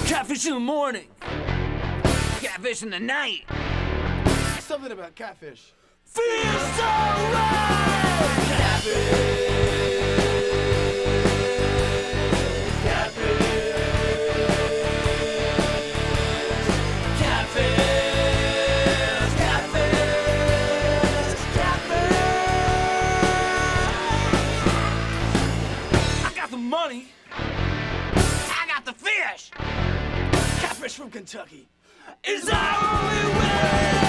Catfish in the morning. Catfish in the night. Something about catfish. Feels so right. Catfish. Money. I got the fish. Catfish from Kentucky is our only way.